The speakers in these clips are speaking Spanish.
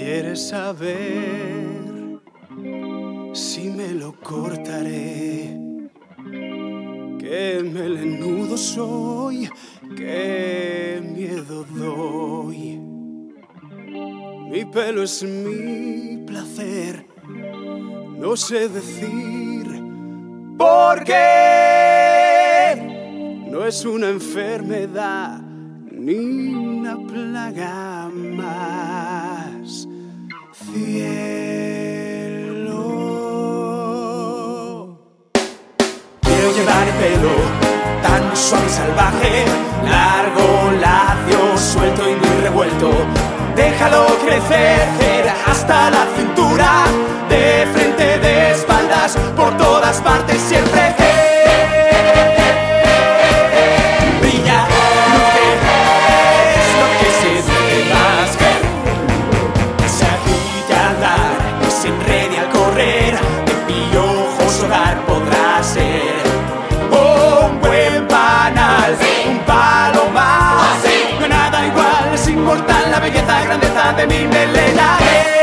¿Quieres saber si me lo cortaré? Qué melenudo soy, qué miedo doy. Mi pelo es mi placer, no sé decir por qué. No es una enfermedad ni una plaga más. Cielo, quiero llevar el pelo tan suave y salvaje, largo, lacio, suelto y muy revuelto. Déjalo crecer hasta la cintura, de frente, de espaldas, por todas partes siempre. Brilla, luce, es lo que se dice más ver. Se agite al dar, se enrede al correr, de piojos hogar podrá ser. Un buen panal, un palo más, no hay nada igual, es inmortal la belleza, grandeza de mi melena.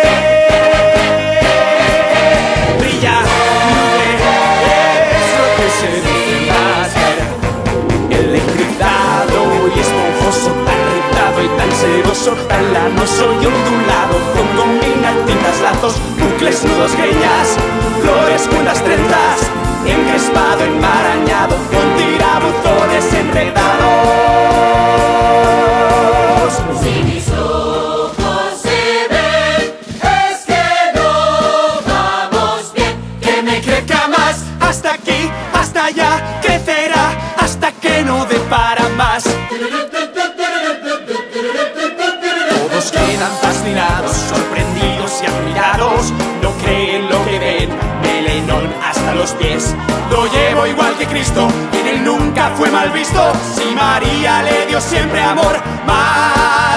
Brilla, luce, es lo que se dice más ver. Electrizado y esponjoso, tan rizado y tan sedoso, tan lanoso y ondulado, con combinas, tintas, lazos, bucles, nudos, greñas, flores, cuerdas, trenzas, encrespado, enmarañado, con tirabuzones enredados. Si mis ojos se ven, es que no vamos bien. Que me crezca más, hasta aquí, hasta allá, crecerá hasta que no dé para más. Todos quedan fascinados, sorprendidos y admirados, no creen lo que ven, melenón hasta los pies. Lo llevo igual que Cristo, y en él nunca fue mal visto. Si María le dio siempre amor, más